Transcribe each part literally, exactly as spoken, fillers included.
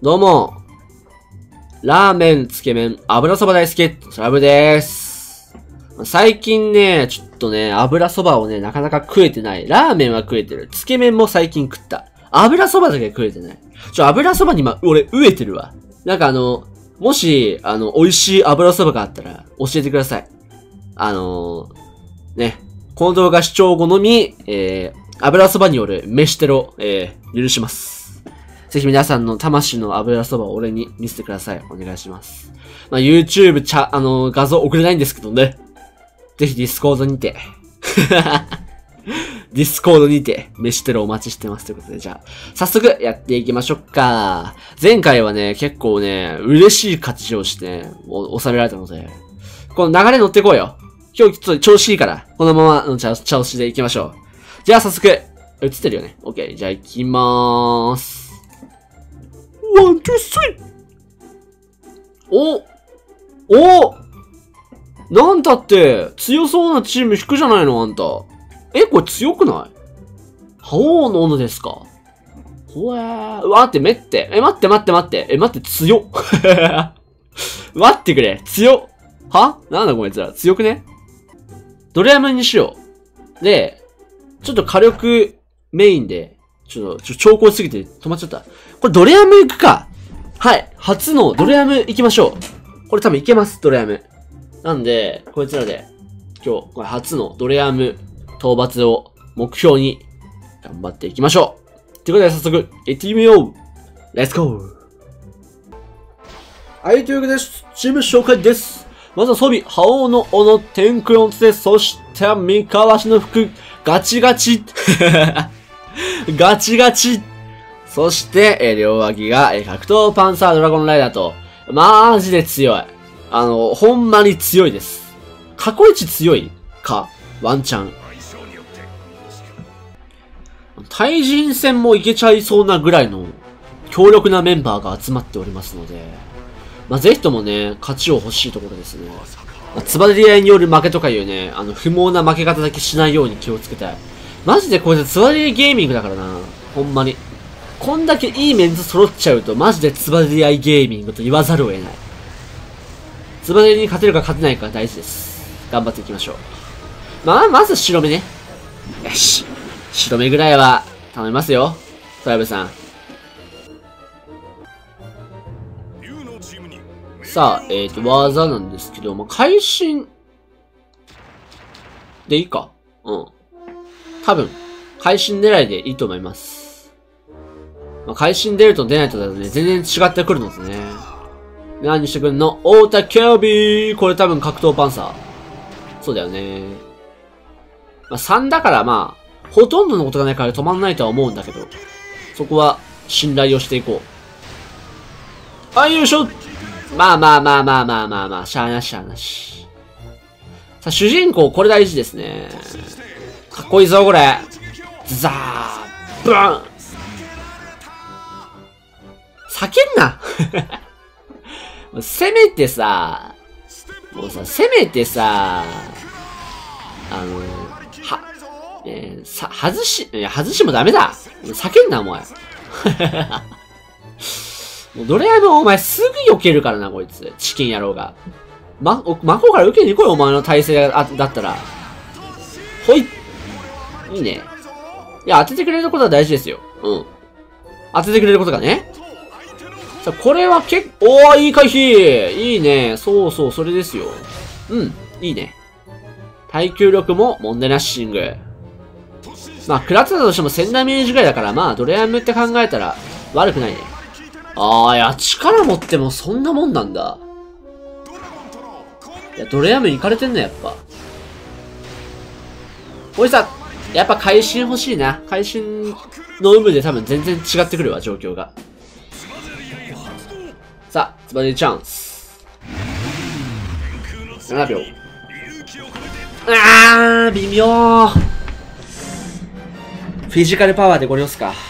どうも。ラーメン、つけ麺、油そば大好き、トラブです。最近ね、ちょっとね、油そばをね、なかなか食えてない。ラーメンは食えてる。つけ麺も最近食った。油そばだけ食えてない。ちょ、油そばに今、俺、飢えてるわ。なんかあの、もし、あの、美味しい油そばがあったら、教えてください。あのー、ね。この動画視聴後のみ、えー、油そばによる飯テロ、えー、許します。ぜひ皆さんの魂の油そばを俺に見せてください。お願いします。まあ、YouTube ちゃ、あのー、画像送れないんですけどね。ぜひ Discord にて。Discord にて、飯テロお待ちしてます。ということで、じゃあ、早速やっていきましょうか。前回はね、結構ね、嬉しい勝ちをして、ね、収められたので、この流れ乗っていこうよ。今日ちょっと調子いいから、このままの調子でいきましょう。じゃあ早速、映ってるよね。OK。じゃあ行きまーす。ワン、ツー、スリー。おおなんだって、強そうなチーム引くじゃないの、あんた。え、これ強くない覇王の斧ですかほえー。うわ、待って、めって。え、待って待って待って。え、待って、強っ。待ってくれ。強っ。はなんだこいつら。強くねドレアムにしよう。で、ちょっと火力メインで、ちょっと、ちょ、超高すぎて止まっちゃった。これドレアム行くか。はい。初のドレアム行きましょう。これ多分いけます、ドレアム。なんで、こいつらで、今日、これ初のドレアム討伐を目標に頑張っていきましょう。ということで早速、行ってみよう。レッツゴー。はい、というわけで、チーム紹介です。まずは装備、覇王の斧、天空の杖、そして、三河足の服、ガチガチ。ガチガチ。そして、えー、両脇が、えー、格闘パンサードラゴンライダーと、マジで強い。あの、ほんまに強いです。過去一強いか、ワンチャン。対人戦もいけちゃいそうなぐらいの強力なメンバーが集まっておりますので、まあ、ぜひともね、勝ちを欲しいところですね。まあ、つばぜり合いによる負けとかいうね、あの、不毛な負け方だけしないように気をつけたい。マジでこいつつばぜり合いゲーミングだからな。ほんまに。こんだけいいメンズ揃っちゃうと、マジでつばぜり合いゲーミングと言わざるを得ない。つばぜりに勝てるか勝てないかが大事です。頑張っていきましょう。まあ、まず白目ね。よし。白目ぐらいは頼みますよ。トライブさん。さあ、えっと、技なんですけど、まあ、会心でいいか。うん。多分、会心狙いでいいと思います。まあ、会心出ると出ないとだとね、全然違ってくるのですね。何してくんのオータキャビーこれ多分格闘パンサー。そうだよね。まあ、さんだからまあ、ほとんどのことがないから止まんないとは思うんだけど、そこは信頼をしていこう。あ、よいしょまあまあまあまあまあまあまあ、しゃーなししゃーなし。さあ、主人公これ大事ですね。かっこいいぞ、これ。ザーブーン叫んなせめてさ、もうさ、せめてさ、あの、は、えー、さ、外し、いや、外しもダメだ叫んな、お前。もうドレアのお前すぐ避けるからな、こいつ。チキン野郎が。ま、真帆から受けに来い、お前の体勢が、あ、だったら。ほい。いいね。いや、当ててくれることは大事ですよ。うん。当ててくれることがね。さあ、これは結構、おー、いい回避いいね。そうそう、それですよ。うん、いいね。耐久力も問題なしシング。まあ、食らってたとしてもせんダメージぐらいだから、まあ、ドレアムって考えたら悪くないね。あー、いや、力持ってもそんなもんなんだ。いや、ドレアムいかれてんねやっぱ。おいさ、やっぱ会心欲しいな。会心の有無で多分全然違ってくるわ、状況が。さあ、つばぜりチャンス。ななびょう。あー、微妙。フィジカルパワーでごり押すか。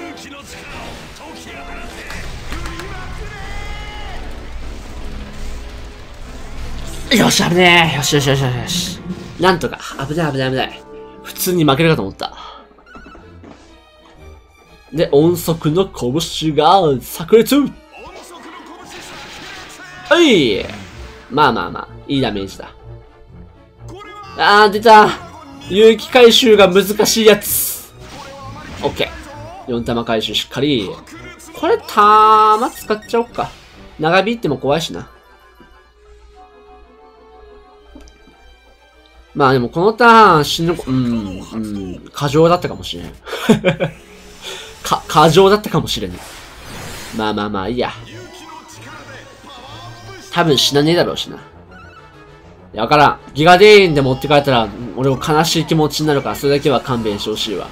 よし、危ねえ。よしよしよしよしよし。なんとか。危ない危ない危ない。普通に負けるかと思った。 で、音速の拳が炸裂。はい。まあまあまあ、いいダメージだ。あー、出た。有機回収が難しいやつ。オッケー。よん玉回収しっかり。これ、弾使っちゃおっか。長引いても怖いしな。まあでもこのターン死ぬ、うん、うん、過剰だったかもしれん。か、過剰だったかもしれん。まあまあまあ、いいや。多分死なねえだろうしな。わからん。ギガデインで持って帰ったら、俺も悲しい気持ちになるから、それだけは勘弁してほしいわ。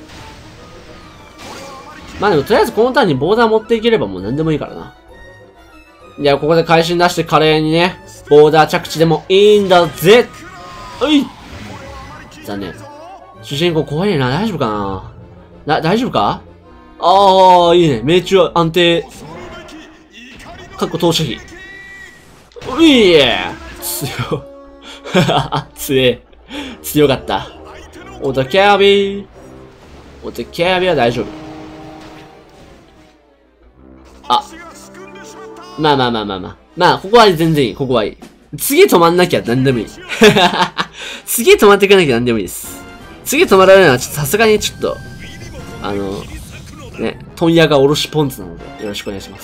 まあでも、とりあえずこのターンにボーダー持っていければもう何でもいいからな。いや、ここで会心出して華麗にね、ボーダー着地でもいいんだぜ。うい！残念。主人公怖いな。大丈夫かな？な、大丈夫か？ああ、いいね。命中安定。かっこ投射費。ういー！強。強え。強かった。オタキャビー。オタキャビーは大丈夫。あ。まあまあまあまあまあ。まあ、ここは全然いい。ここはいい。次止まんなきゃ何でもいい。次止まっていかなきゃ何でもいいです。次止まられるのはちょっとさすがにちょっと、あの、ね、問屋がおろしポンツなので、よろしくお願いします。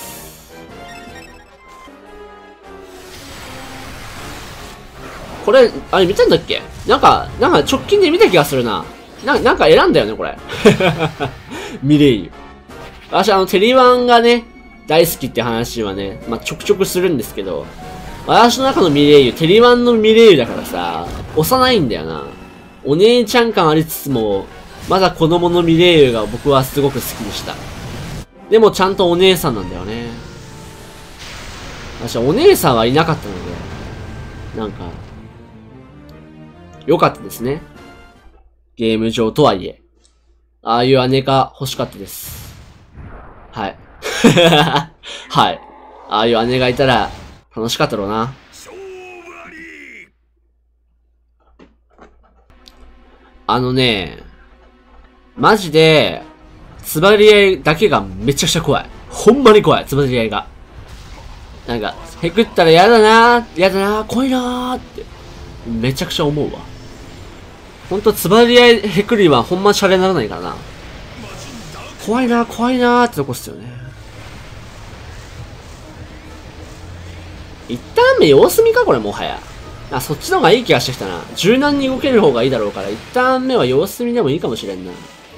これ、あれ見たんだっけ？なんか、なんか直近で見た気がするな。な、なんか選んだよね、これ。ミレイユ。私、あの、テリワンがね、大好きって話はね、まあ、ちょくちょくするんですけど、私の中のミレイユ、テリワンのミレイユだからさ、幼いんだよな。お姉ちゃん感ありつつも、まだ子供のミレイユが僕はすごく好きでした。でもちゃんとお姉さんなんだよね。私はお姉さんはいなかったので、なんか、良かったですね。ゲーム上とはいえ。ああいう姉が欲しかったです。はい。はい。ああいう姉がいたら楽しかったろうな。あのね、マジで、つばり合いだけがめちゃくちゃ怖い。ほんまに怖い、つばり合いが。なんか、へくったらやだなー、やだなー、怖いなーって、めちゃくちゃ思うわ。ほんと、つばり合いへくりはほんまシャレにならないからな。怖いなー、怖いなーってとこっすよね。一旦目様子見かこれもはや。あ、そっちの方がいい気がしてきたな。柔軟に動ける方がいいだろうから、一旦目は様子見でもいいかもしれんな。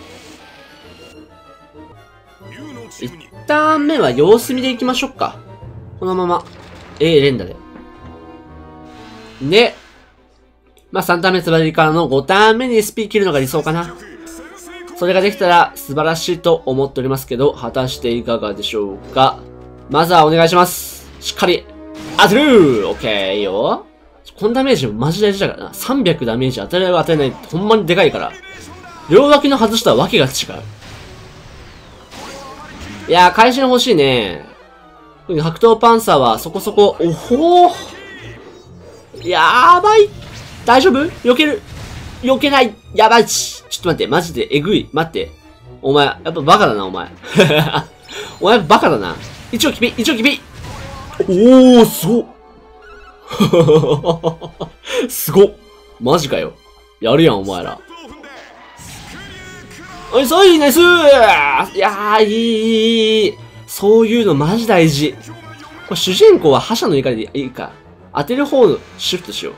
一旦目は様子見でいきましょうか。このまま。A 連打で。で、まあ、さんターン目つばりからのごターン目に エスピー 切るのが理想かな。それができたら素晴らしいと思っておりますけど、果たしていかがでしょうか。まずはお願いします。しっかり当てる！ OK、いいよ。このダメージマジ大事だからな。さんびゃくダメージ当たる当たれないってほんまにでかいから。両脇の外したらわけが違う。いやー、会心欲しいね。白桃パンサーはそこそこ、おほー。やばい。大丈夫？避ける。避けない。やばいち。ちょっと待って、マジでえぐい。待って。お前、やっぱバカだな、お前。お前バカだな。一応キピ、一応キピ。おー、すごっ。すごっ。マジかよ。やるやん、お前ら。おい、そういうナイスー。いやー、いい、いい。そういうのマジ大事。これ主人公は覇者の怒りでいいか。当てる方のシフトしよう。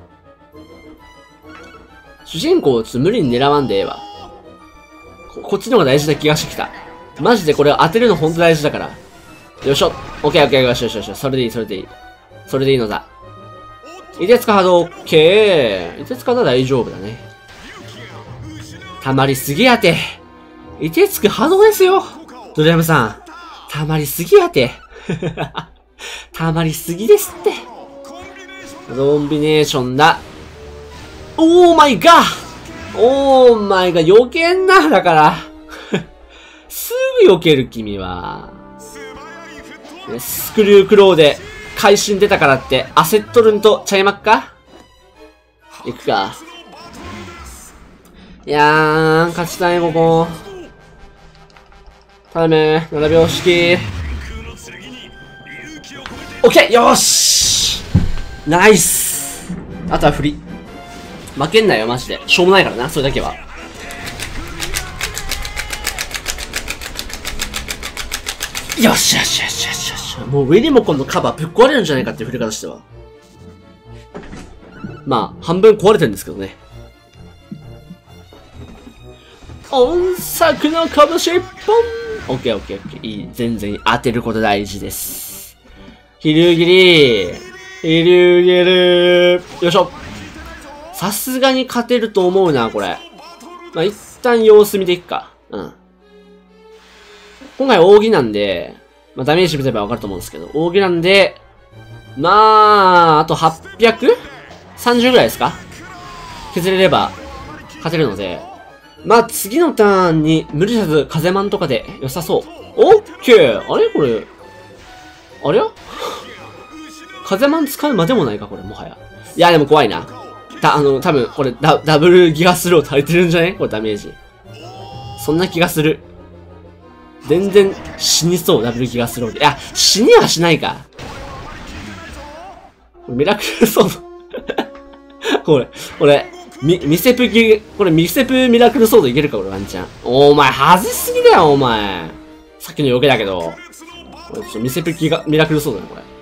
主人公をちょっと無理に狙わんでええわ。こ、こっちの方が大事な気がしてきた。マジでこれ当てるのほんと大事だから。よいしょ。オッケーオッケーよしよしよし。それでいい、それでいい。それでいいのだ。凍てつか波動オッケー。凍てつかは大丈夫だね。たまりすぎやて。凍てつく波動ですよ。ドラムさん。たまりすぎやて。たまりすぎですって。コンビネーションだ。オーマイガーオーマイガー避けんな、だから。すぐ避ける君は。スクリュークローで会心出たからって焦っとるんとちゃいまっか？行くか。いやー、勝ちたい、ここ。 頼む。ななびょう式。オッケーよーしナイス。あとは振り。負けんなよ、マジで。しょうもないからな、それだけは。よしよしよしよしよし。もうウィリモコンのカバーぶっ壊れるんじゃないかっていう振り方しては。まあ、半分壊れてるんですけどね。音作の拳一本。オッケーオッケーオッケー。いい。全然当てること大事です。ひるぎり。ひるぎる。よいしょ。さすがに勝てると思うな、これ。まあ、一旦様子見ていくか。うん。今回扇なんで、まあ、ダメージ見ればわかると思うんですけど、扇なんで、まあ、あとはっぴゃく？ さんじゅう ぐらいですか？削れれば勝てるので、まあ、次のターンに無理せず風マンとかで良さそう。オッケー！あれこれ。あれや風マン使うまでもないかこれ、もはや。いや、でも怖いな。た、あの、多分これダ、ダブルギガスロー足りてるんじゃねこれダメージ。そんな気がする。全然死にそう、ダブルギガスローで。いや、死にはしないか。ミラクルソード。これ、これ、ミ、ミセプギ、これミセプミラクルソードいけるかこれワンチャン。お前、外しすぎだよ、お前。さっきの余計だけど。これちょっとミセプギガ、ミラクルソードだね、これ。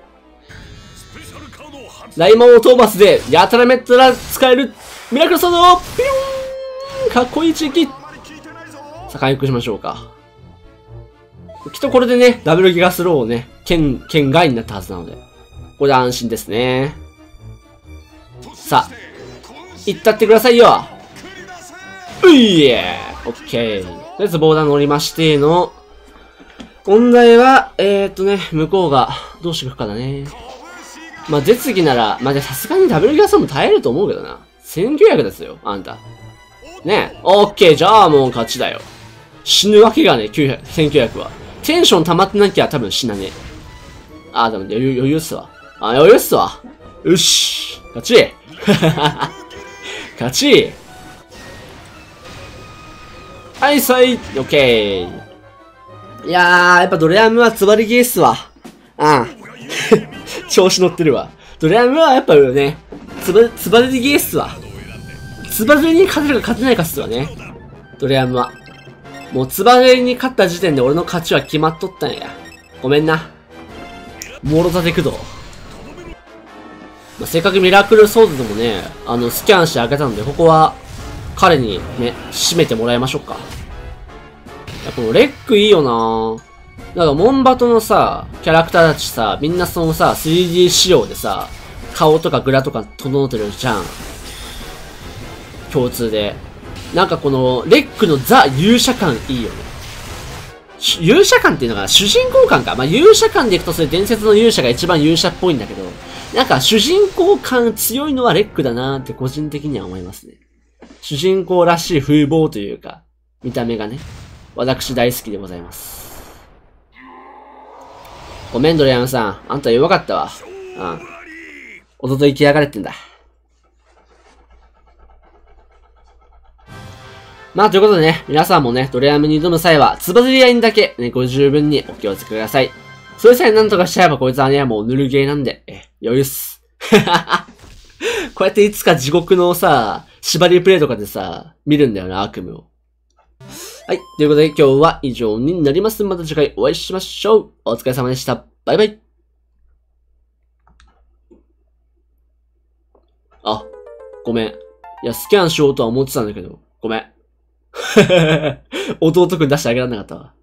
大魔王トーマスで、やたらめったら使えるミラクルソードをピューンかっこいい地域さあ、回復しましょうか。きっとこれでね、ダブルギガスローをね、県、県外になったはずなので。これで安心ですね。さあ、行ったってくださいよ。ういえオッケー。とりあえずボーダー乗りましての、問題は、えーっとね、向こうがどうしていくかだね。まあ、絶技なら、まあ、じゃさすがにダブルギガスローも耐えると思うけどな。せんきゅうひゃくですよ、あんた。ねえ、オッケー、じゃあもう勝ちだよ。死ぬわけがね、きゅうひゃく、せんきゅうひゃくは。テンション溜まってなきゃ多分死なねえ。あー、でも余裕、余裕っすわ。あ、余裕っすわ。よし。勝ち勝ちはいさいオッケーいやー、やっぱドレアムはつばりゲーっすわ。うん。調子乗ってるわ。ドレアムはやっぱね、つば、つばりゲーっすわ。つばりに勝てるか勝てないかっすわね。ドレアムは。もうつばりに勝った時点で俺の勝ちは決まっとったんや。ごめんな。もろたてくど。まあ、せっかくミラクルソードでもね、あの、スキャンしてあげたので、ここは、彼にね、締めてもらいましょうか。いや、このレックいいよなぁ。なんか、モンバトのさ、キャラクターたちさ、みんなそのさ、スリーディー 仕様でさ、顔とかグラとか整ってるじゃん。共通で。なんかこの、レックのザ勇者感いいよね。勇者感っていうのが主人公感か。まあ、勇者感でいくとそれ伝説の勇者が一番勇者っぽいんだけど、なんか主人公感強いのはレックだなーって個人的には思いますね。主人公らしい風貌というか、見た目がね、私大好きでございます。ごめんドレアムさん、あんた弱かったわ。うん。おととい来やがれってんだ。まあ、ということでね、皆さんもね、ドレアムに挑む際は、つばぜり合いにだけ、ね、ご十分にお気をつけください。それさえなんとかしちゃえばこいつはね、もうぬるゲーなんで、え、余裕っす。こうやっていつか地獄のさ、縛りプレイとかでさ、見るんだよな、悪夢を。はい。ということで今日は以上になります。また次回お会いしましょう。お疲れ様でした。バイバイ。あ、ごめん。いや、スキャンしようとは思ってたんだけど、ごめん。弟くん出してあげられなかったわ。